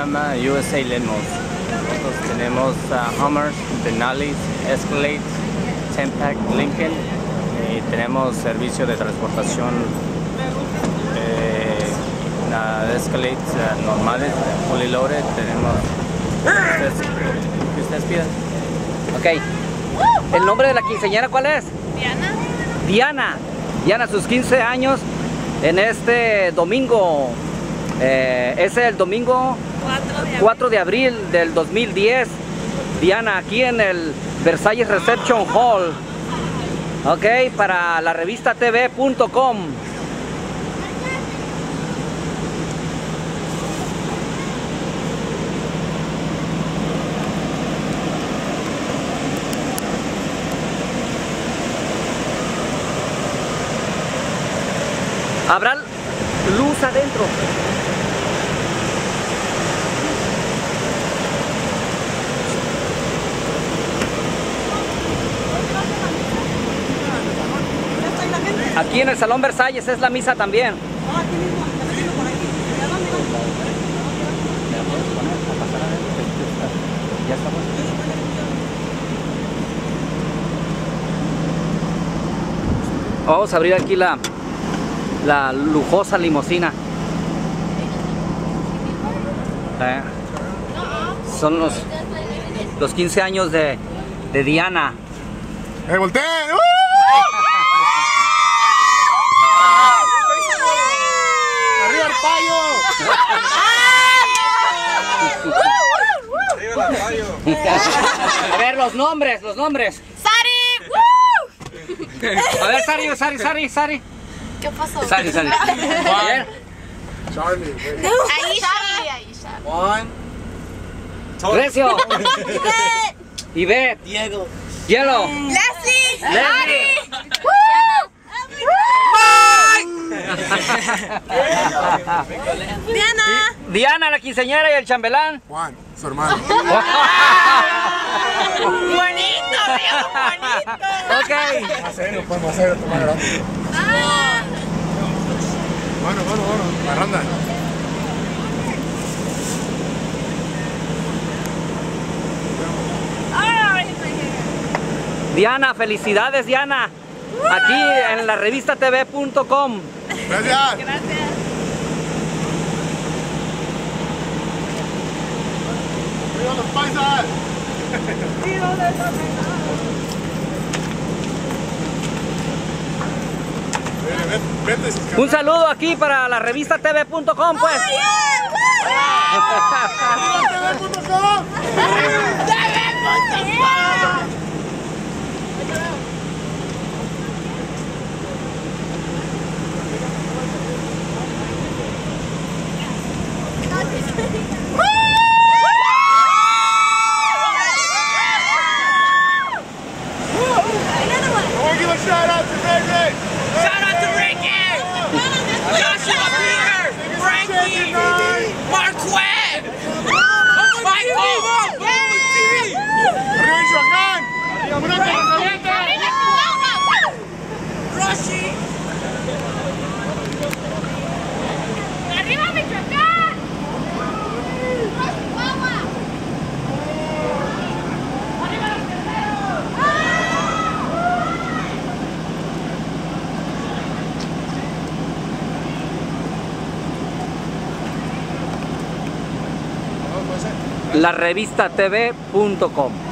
llama USA Limos. Nosotros tenemos Hummers, Denali's, Escalade, Tempac, Lincoln, y tenemos servicio de transportación Escalade normales, fully loaded. Tenemos que ustedes pidan. Ok. ¿El nombre de la quinceañera cuál es? Diana. Diana. Diana, sus 15 años en este domingo. Es el domingo 4 de abril del 2010. Diana, aquí en el Versalles Reception Hall. Ok, para la revista TV.com. Habrá luz adentro. Aquí en el Salón Versalles es la misa también. Vamos a abrir aquí la lujosa limusina. Son los 15 años de Diana. ¡Volteen! ¡Arriba el payo! ¡Arriba el payo! A ver, los nombres. ¡Sari! A ver, Sari. ¿Qué pasó? Sari. A ver. Charlie. Aisha. Juan. Recio. Ivette. Diego. Hielo. Leslie. Diana. Diana, la quinceañera, y el chambelán. Juan, su hermano. Bonito, Diego, bonito. Ok. Más serio, pues, más serio, toma grande. Bueno, la ronda. Diana, felicidades, Diana. Aquí en la revista TV.com. Gracias. ¡Viva los paisas! Un saludo aquí para la revista TV.com, pues. Give a shout out to Ricky! Shout out to Ricky! Joshua Peter! Frankie! Marquette! Michael! ¡Arriba Michoacán! ¡Una carreta! Roshi! ¡Arriba, Michoacán! La revista TV.com.